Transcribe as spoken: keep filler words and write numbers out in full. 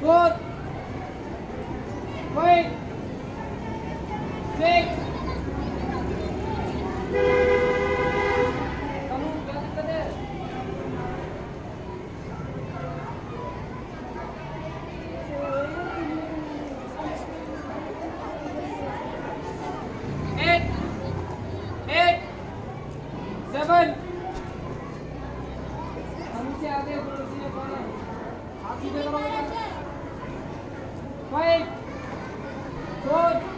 four, five, six. Kamu berarti tadi. Eight, eight, seven. Kamu से आगे पड़ोसी ने कौन है? आप सीधे करो बेटा. Five, four.